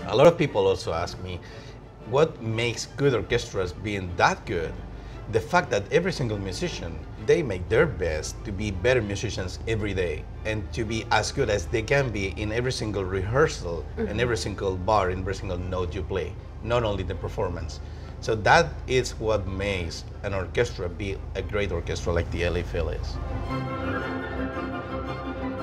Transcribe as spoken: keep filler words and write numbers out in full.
A lot of people also ask me, what makes good orchestras being that good? The fact that every single musician, they make their best to be better musicians every day and to be as good as they can be in every single rehearsal mm-hmm. and every single bar, in every single note you play, not only the performance. So that is what makes an orchestra be a great orchestra like the LAPhil is.